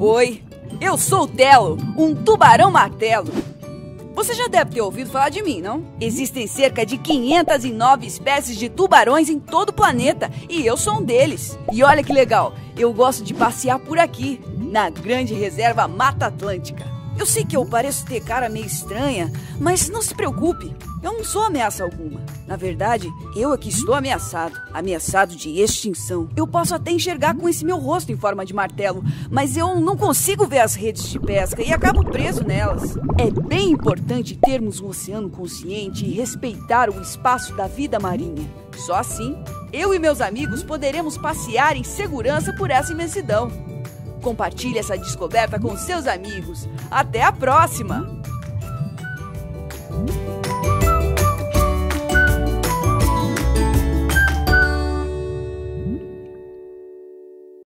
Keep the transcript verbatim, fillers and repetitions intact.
Oi, eu sou o Telo, um tubarão martelo. Você já deve ter ouvido falar de mim, não? Existem cerca de quinhentas e nove espécies de tubarões em todo o planeta e eu sou um deles. E olha que legal, eu gosto de passear por aqui, na grande reserva Mata Atlântica. Eu sei que eu pareço ter cara meio estranha, mas não se preocupe, eu não sou ameaça alguma. Na verdade, eu aqui estou ameaçado, ameaçado de extinção. Eu posso até enxergar com esse meu rosto em forma de martelo, mas eu não consigo ver as redes de pesca e acabo preso nelas. É bem importante termos um oceano consciente e respeitar o espaço da vida marinha. Só assim, eu e meus amigos poderemos passear em segurança por essa imensidão. Compartilhe essa descoberta com seus amigos. Até a próxima!